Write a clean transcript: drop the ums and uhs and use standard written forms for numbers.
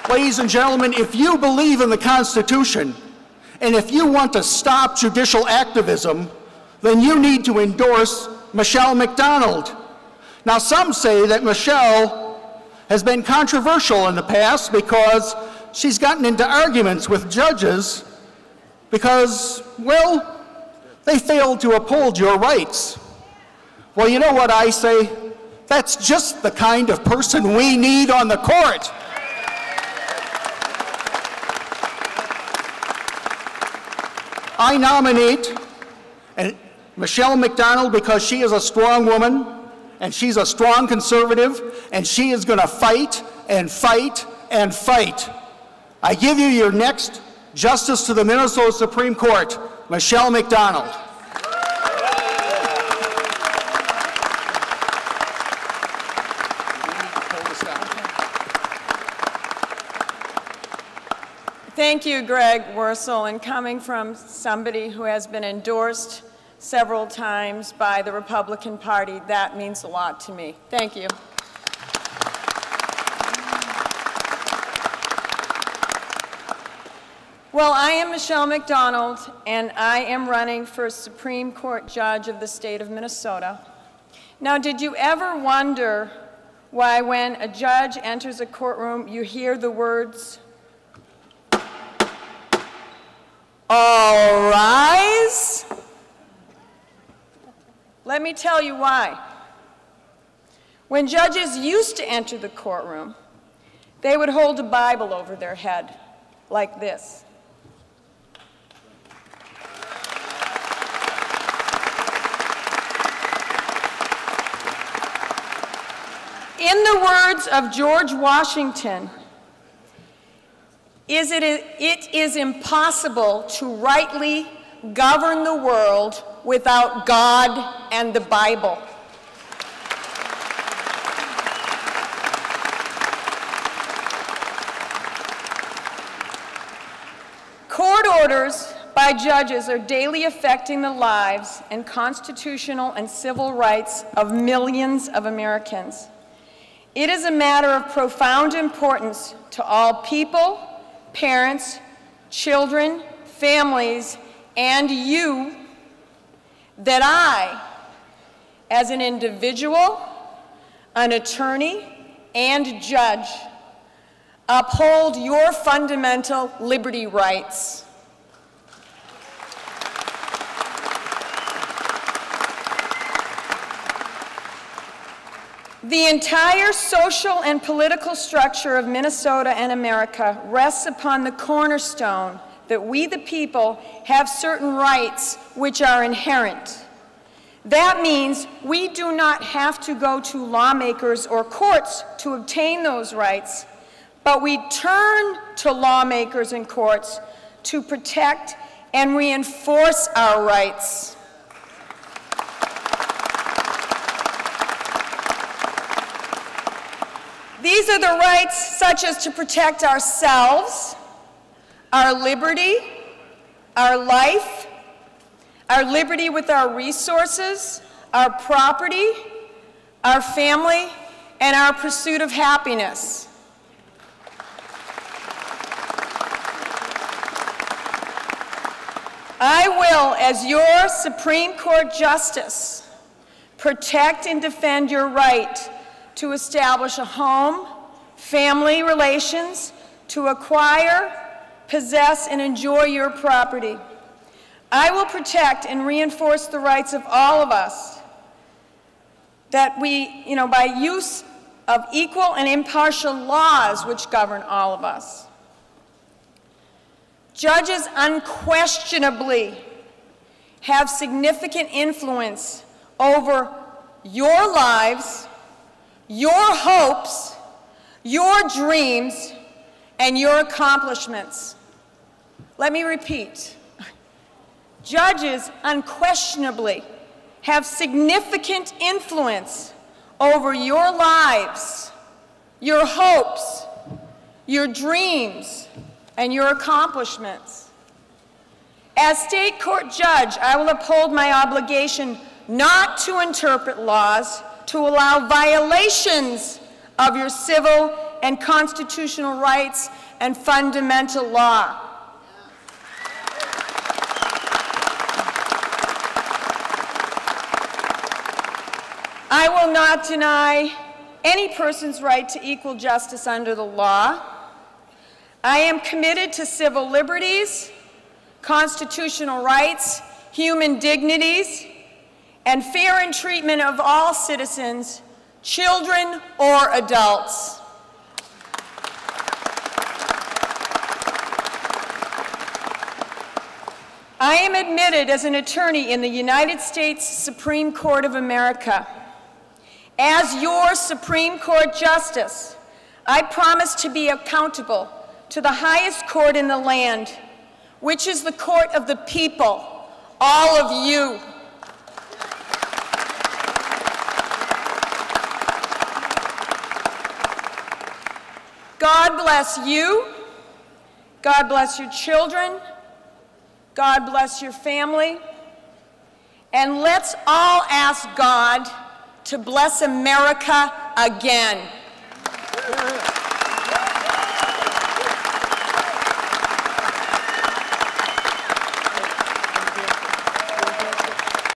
Ladies and gentlemen, if you believe in the Constitution, and if you want to stop judicial activism, then you need to endorse Michelle McDonald. Now, some say that Michelle has been controversial in the past because she's gotten into arguments with judges because, well, they failed to uphold your rights. Well, you know what I say? That's just the kind of person we need on the court. I nominate Michelle McDonald because she is a strong woman, and she's a strong conservative, and she is going to fight and fight and fight. I give you your next Justice to the Minnesota Supreme Court, Michelle McDonald. Thank you, Greg Wursel, and coming from somebody who has been endorsed several times by the Republican Party, that means a lot to me. Thank you. Well, I am Michelle McDonald, and I am running for Supreme Court Judge of the state of Minnesota. Now, did you ever wonder why when a judge enters a courtroom, you hear the words, "All rise"? Let me tell you why. When judges used to enter the courtroom, they would hold a Bible over their head like this. In the words of George Washington, it is impossible to rightly govern the world without God and the Bible. Court orders by judges are daily affecting the lives and constitutional and civil rights of millions of Americans. It is a matter of profound importance to all people, parents, children, families, and you that I, as an individual, an attorney, and judge, uphold your fundamental liberty rights. The entire social and political structure of Minnesota and America rests upon the cornerstone that we, the people, have certain rights which are inherent. That means we do not have to go to lawmakers or courts to obtain those rights, but we turn to lawmakers and courts to protect and reinforce our rights. These are the rights such as to protect ourselves, our liberty, our life, our liberty with our resources, our property, our family, and our pursuit of happiness. I will, as your Supreme Court Justice, protect and defend your right to establish a home, family relations, to acquire, possess, and enjoy your property. I will protect and reinforce the rights of all of us that we, by use of equal and impartial laws which govern all of us. Judges unquestionably have significant influence over your lives, your hopes, your dreams, and your accomplishments. Let me repeat. Judges unquestionably have significant influence over your lives, your hopes, your dreams, and your accomplishments. As state court judge, I will uphold my obligation not to interpret laws to allow violations of your civil and constitutional rights and fundamental law. I will not deny any person's right to equal justice under the law. I am committed to civil liberties, constitutional rights, human dignities, and fair and treatment of all citizens, children or adults. I am admitted as an attorney in the United States Supreme Court of America. As your Supreme Court Justice, I promise to be accountable to the highest court in the land, which is the court of the people, all of you. God bless you. God bless your children. God bless your family. And let's all ask God to bless America again.